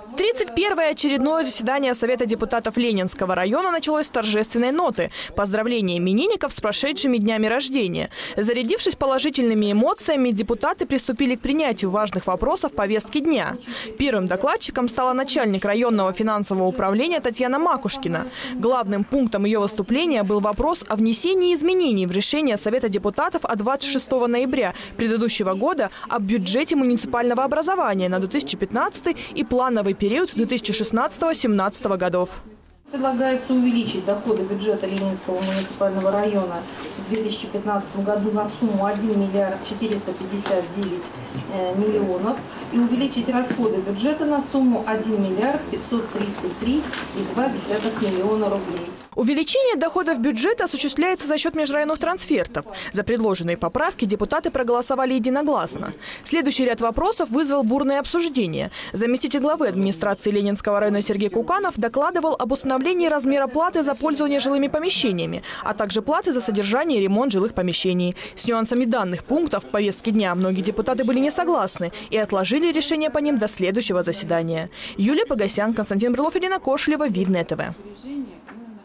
31-е очередное заседание Совета депутатов Ленинского района началось с торжественной ноты – поздравления именинников с прошедшими днями рождения. Зарядившись положительными эмоциями, депутаты приступили к принятию важных вопросов повестки дня. Первым докладчиком стала начальник районного финансового управления Татьяна Макушкина. Главным пунктом ее выступления был вопрос о внесении изменений в решение Совета депутатов от 26 ноября предыдущего года об бюджете муниципального образования на 2015 и плановый период 2016-2017 годов. Предлагается увеличить доходы бюджета Ленинского муниципального района в 2015 году на сумму 1 миллиард 459 миллионов и увеличить расходы бюджета на сумму 1 миллиард 533,2 миллиона рублей. Увеличение доходов бюджета осуществляется за счет межрайонных трансфертов. За предложенные поправки депутаты проголосовали единогласно. Следующий ряд вопросов вызвал бурное обсуждение. Заместитель главы администрации Ленинского района Сергей Куканов докладывал об установлении размера платы за пользование жилыми помещениями, а также платы за содержание и ремонт жилых помещений. С нюансами данных пунктов в повестке дня многие депутаты были не согласны и отложили решение по ним до следующего заседания. Юлия Погосян, Константин Брылов, Ирина Кошелева, Видное ТВ.